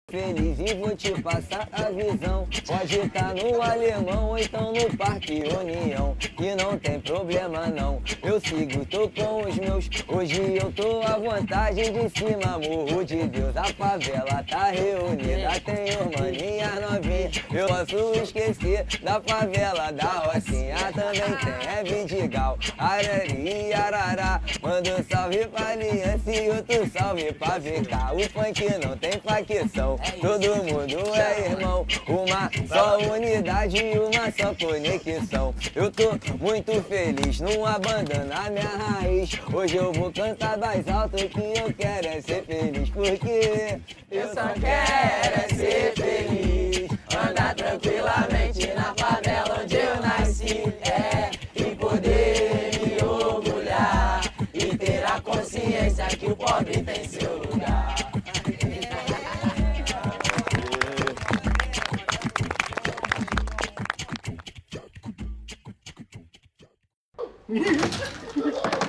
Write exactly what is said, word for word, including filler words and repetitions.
feliz e vou te passar a visão. Pode estar no Alemão ou então no Parque União, que não tem problema não. Eu sigo, tô com os meus, hoje eu tô à vontade de cima, morro de Deus. A favela tá reunida, tenho maninhas novinhas. Eu posso esquecer da favela, da Rocinha também tem, é Vidigal, Arari e Arará. Manda um salve pra Aliança e outro salve pra V K. O funk não tem facção, todo mundo é irmão. Uma só unidade e uma só conexão. Eu tô muito feliz, não abandona a minha raiz. Hoje eu vou cantar mais alto, que eu quero é ser feliz. Porque eu só quero é ser feliz, andar tranquilamente na favela onde eu nasci, é, e poder me orgulhar e ter a consciência que o pobre tem seu lugar. Hehehe